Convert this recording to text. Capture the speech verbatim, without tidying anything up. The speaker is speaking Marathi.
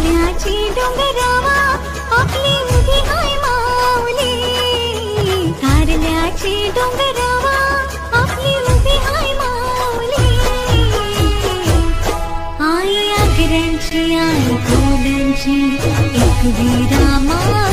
कारल्याची डोंगरावा आपली उभी आहे माऊली. कारल्याची डोंगरावा आपली उभी आहे माऊली. आई आगऱ्यांची आई कोल्यांची एक विरा माऊली.